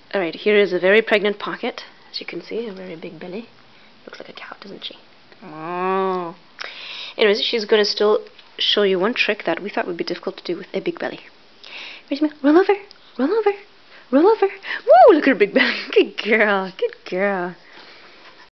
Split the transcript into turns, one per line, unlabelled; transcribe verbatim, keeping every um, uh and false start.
Alright, here is a very pregnant pocket. As you can see, a very big belly. Looks like a cow, doesn't she? Oh. Anyways, she's going to still show you one trick that we thought would be difficult to do with a big belly. Where's my... Roll over! Roll over! Roll over! Woo! Look at her big belly. Good girl. Good girl.